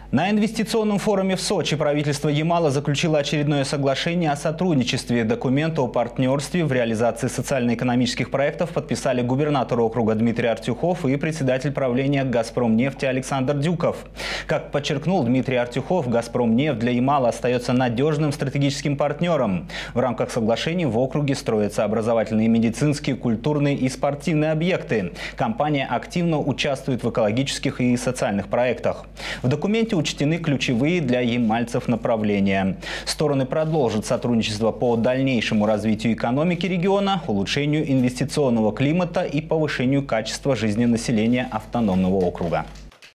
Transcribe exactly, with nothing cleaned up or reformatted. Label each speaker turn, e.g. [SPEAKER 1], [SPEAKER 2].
[SPEAKER 1] На инвестиционном форуме в Сочи правительство Ямала заключило очередное соглашение о сотрудничестве. Документы о партнерстве в реализации социально-экономических проектов подписали губернатор округа Дмитрий Артюхов и председатель правления «Газпромнефти» Александр Дюков. Как подчеркнул Дмитрий Артюхов, «Газпромнефть» для Ямала остается надежным стратегическим партнером. В рамках соглашений в округе строятся образовательные, медицинские, культурные и спортивные объекты. Компания активно участвует в экологических и социальных проектах. В документе учтены ключевые для ямальцев направления. Стороны продолжат сотрудничество по дальнейшему развитию экономики региона, улучшению инвестиционного климата и повышению качества жизни населения автономного округа.